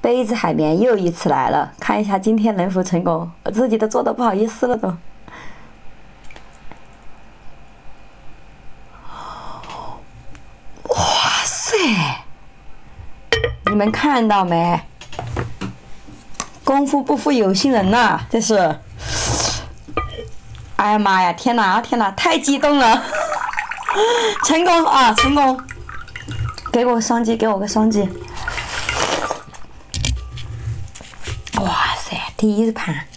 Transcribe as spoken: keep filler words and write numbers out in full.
杯子海绵又一次来了，看一下今天能否成功。我自己都做的不好意思了都。哇塞！你们看到没？功夫不负有心人呐，这是。哎呀妈呀！天哪！天哪！太激动了！成功啊！成功！给我个双击，给我个双击！哇塞，第一盘